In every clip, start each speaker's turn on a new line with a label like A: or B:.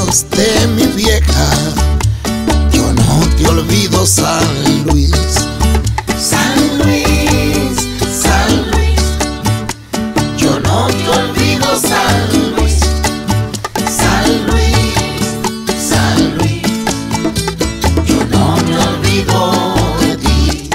A: adiós de mi vieja, yo no te olvido, San Luis.
B: San Luis, San Luis, yo no te olvido, San Luis. San Luis, San Luis, yo no me olvido de ti.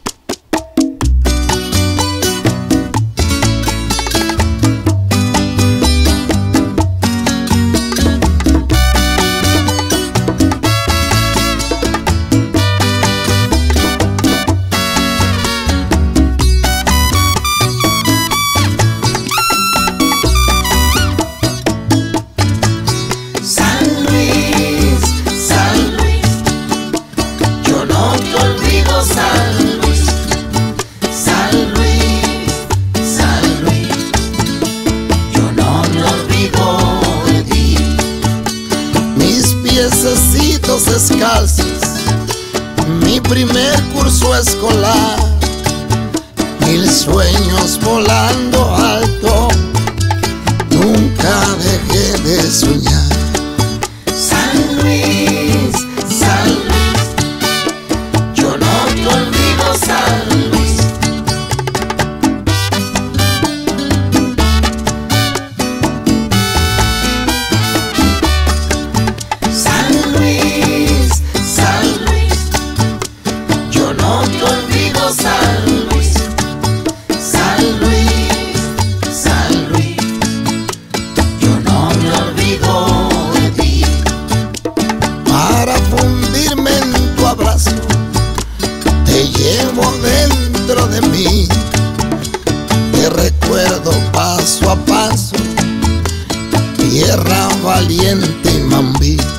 A: Piececitos descalzos, mi primer curso escolar, 1000 sueños volando alto, nunca dejé de soñar.
B: San Luis, San Luis, yo no te olvido, San Luis.
A: Te llevo dentro de mí, te recuerdo paso a paso, tierra valiente y Mambí.